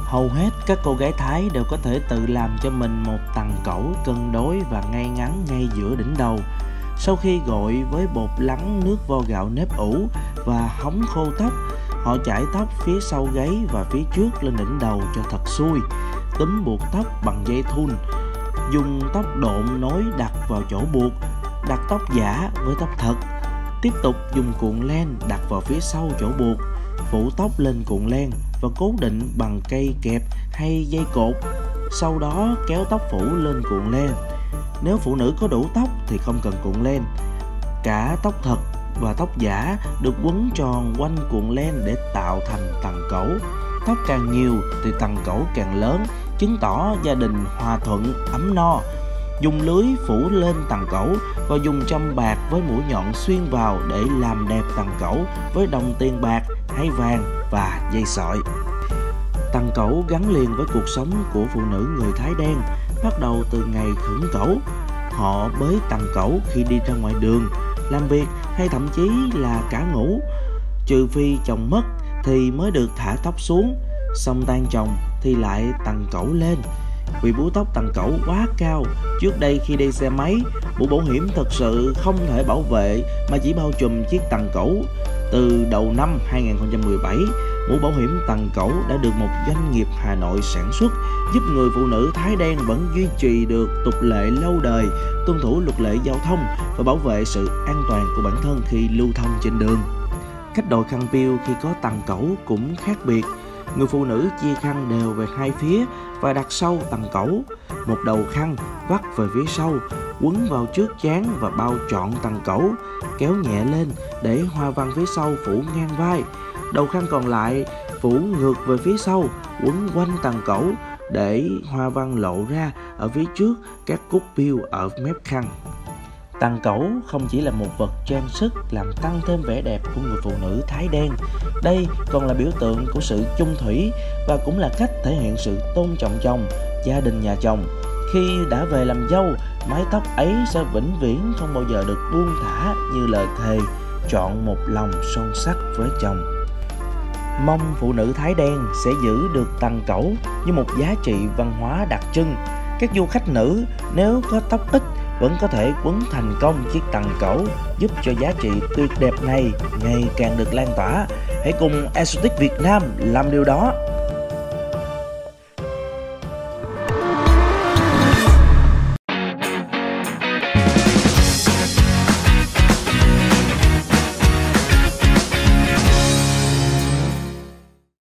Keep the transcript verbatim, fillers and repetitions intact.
Hầu hết các cô gái Thái đều có thể tự làm cho mình một tằng cẩu cân đối và ngay ngắn ngay giữa đỉnh đầu. Sau khi gội với bột lắng nước vo gạo nếp ủ và hóng khô tóc, họ chải tóc phía sau gáy và phía trước lên đỉnh đầu cho thật xuôi. Túm buộc tóc bằng dây thun, dùng tóc độn nối đặt vào chỗ buộc, đặt tóc giả với tóc thật. Tiếp tục dùng cuộn len đặt vào phía sau chỗ buộc, phủ tóc lên cuộn len và cố định bằng cây kẹp hay dây cột. Sau đó kéo tóc phủ lên cuộn len. Nếu phụ nữ có đủ tóc thì không cần cuộn len. Cả tóc thật và tóc giả được quấn tròn quanh cuộn len để tạo thành tằng cẩu. Tóc càng nhiều thì tằng cẩu càng lớn, chứng tỏ gia đình hòa thuận, ấm no. Dùng lưới phủ lên tằng cẩu và dùng châm bạc với mũi nhọn xuyên vào để làm đẹp tằng cẩu với đồng tiền bạc hay vàng và dây sợi. Tằng cẩu gắn liền với cuộc sống của phụ nữ người Thái đen, bắt đầu từ ngày khửng cẩu. Họ bới tằng cẩu khi đi ra ngoài đường, làm việc hay thậm chí là cả ngủ. Trừ phi chồng mất thì mới được thả tóc xuống, xong tan chồng thì lại tằng cẩu lên. Vì búi tóc tằng cẩu quá cao, trước đây khi đi xe máy, mũ bảo hiểm thật sự không thể bảo vệ mà chỉ bao trùm chiếc tằng cẩu. Từ đầu năm hai nghìn không trăm mười bảy, mũ bảo hiểm tằng cẩu đã được một doanh nghiệp Hà Nội sản xuất, giúp người phụ nữ Thái đen vẫn duy trì được tục lệ lâu đời, tuân thủ luật lệ giao thông và bảo vệ sự an toàn của bản thân khi lưu thông trên đường. Cách đội khăn piêu khi có tằng cẩu cũng khác biệt. Người phụ nữ chia khăn đều về hai phía và đặt sau tằng cẩu. Một đầu khăn vắt về phía sau, quấn vào trước trán và bao trọn tằng cẩu, kéo nhẹ lên để hoa văn phía sau phủ ngang vai. Đầu khăn còn lại phủ ngược về phía sau, quấn quanh tằng cẩu để hoa văn lộ ra ở phía trước các cúc piêu ở mép khăn. Tằng cẩu không chỉ là một vật trang sức làm tăng thêm vẻ đẹp của người phụ nữ Thái đen, đây còn là biểu tượng của sự chung thủy và cũng là cách thể hiện sự tôn trọng chồng, gia đình nhà chồng. Khi đã về làm dâu, mái tóc ấy sẽ vĩnh viễn không bao giờ được buông thả như lời thề chọn một lòng son sắt với chồng. Mong phụ nữ Thái đen sẽ giữ được tằng cẩu như một giá trị văn hóa đặc trưng. Các du khách nữ nếu có tóc ít vẫn có thể quấn thành công chiếc tằng cẩu, giúp cho giá trị tuyệt đẹp này ngày càng được lan tỏa. Hãy cùng Exotic Việt Nam làm điều đó.